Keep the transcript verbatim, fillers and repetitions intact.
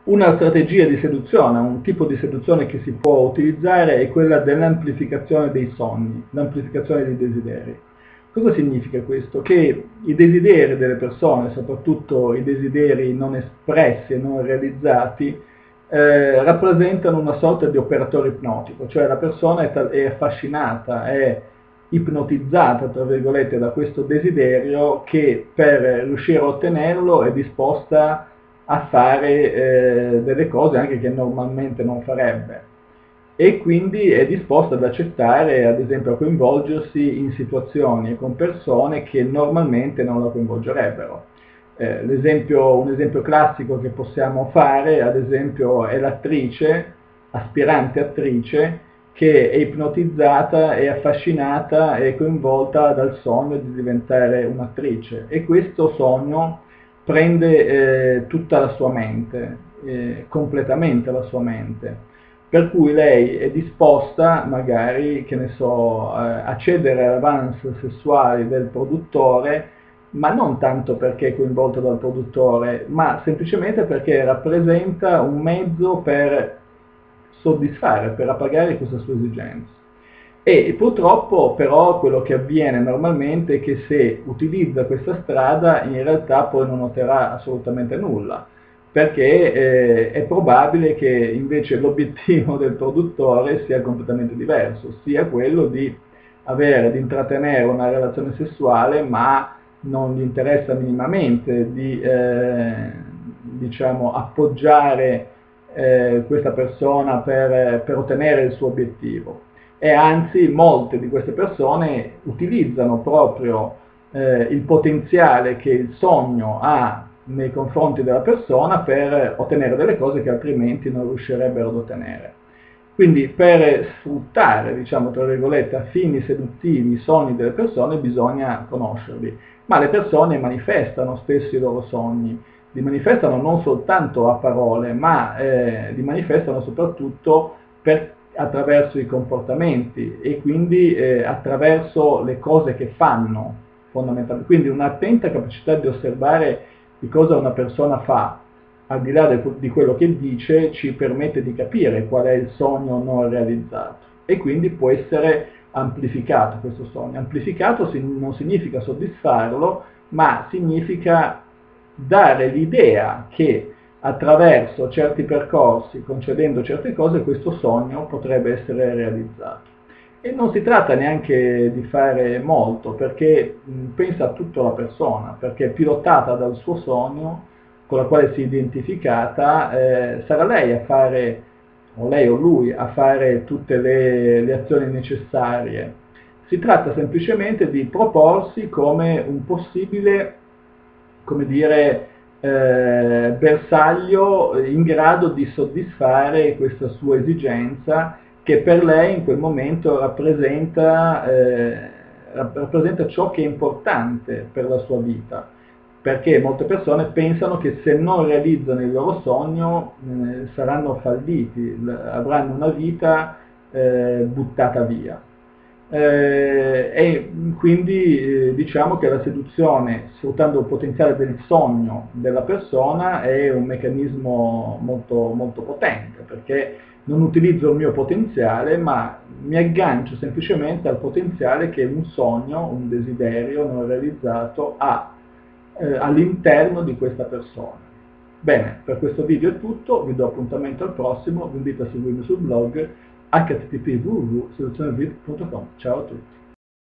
Una strategia di seduzione, un tipo di seduzione che si può utilizzare è quella dell'amplificazione dei sogni, l'amplificazione dei desideri. Cosa significa questo? Che i desideri delle persone, soprattutto i desideri non espressi e non realizzati, eh, rappresentano una sorta di operatore ipnotico, cioè la persona è, è affascinata, è ipnotizzata, tra virgolette, da questo desiderio che per riuscire a ottenerlo è disposta a fare eh, delle cose anche che normalmente non farebbe e quindi è disposta ad accettare, ad esempio, a coinvolgersi in situazioni e con persone che normalmente non la coinvolgerebbero. Eh, l'esempio, un esempio classico che possiamo fare, ad esempio, è l'attrice, aspirante attrice, che è ipnotizzata, è affascinata e coinvolta dal sogno di diventare un'attrice e questo sogno prende eh, tutta la sua mente, eh, completamente la sua mente. Per cui lei è disposta, magari, che ne so, eh, a cedere all'avance sessuali del produttore, ma non tanto perché è coinvolta dal produttore, ma semplicemente perché rappresenta un mezzo per soddisfare, per appagare questa sua esigenza. E purtroppo però quello che avviene normalmente è che se utilizza questa strada in realtà poi non otterrà assolutamente nulla, perché eh, è probabile che invece l'obiettivo del produttore sia completamente diverso, sia quello di avere, di intrattenere una relazione sessuale, ma non gli interessa minimamente di eh, diciamo, appoggiare eh, questa persona per, per ottenere il suo obiettivo. E anzi molte di queste persone utilizzano proprio eh, il potenziale che il sogno ha nei confronti della persona per ottenere delle cose che altrimenti non riuscirebbero ad ottenere. Quindi per sfruttare, diciamo tra virgolette, a fini seduttivi i sogni delle persone bisogna conoscerli, ma le persone manifestano spesso i loro sogni, li manifestano non soltanto a parole, ma eh, li manifestano soprattutto per, attraverso i comportamenti e quindi eh, attraverso le cose che fanno, fondamentalmente. Quindi un'attenta capacità di osservare di cosa una persona fa, al di là di quello che dice, ci permette di capire qual è il sogno non realizzato e quindi può essere amplificato questo sogno. Amplificato non significa soddisfarlo, ma significa dare l'idea che attraverso certi percorsi, concedendo certe cose, questo sogno potrebbe essere realizzato. E non si tratta neanche di fare molto, perché mh, pensa a tutta la persona, perché pilotata dal suo sogno, con la quale si è identificata, eh, sarà lei a fare, o lei o lui, a fare tutte le, le azioni necessarie. Si tratta semplicemente di proporsi come un possibile, come dire, eh, bersaglio in grado di soddisfare questa sua esigenza che per lei in quel momento rappresenta, eh, rappresenta ciò che è importante per la sua vita, perché molte persone pensano che se non realizzano il loro sogno eh, saranno falliti, avranno una vita eh, buttata via. Eh, e quindi eh, diciamo che la seduzione, sfruttando il potenziale del sogno della persona, è un meccanismo molto, molto potente, perché non utilizzo il mio potenziale, ma mi aggancio semplicemente al potenziale che un sogno, un desiderio non realizzato ha eh, all'interno di questa persona. Bene, per questo video è tutto, vi do appuntamento al prossimo, vi invito a seguirmi sul blog h t t p punto w w w punto seduzione v i t punto com. Ciao a tutti!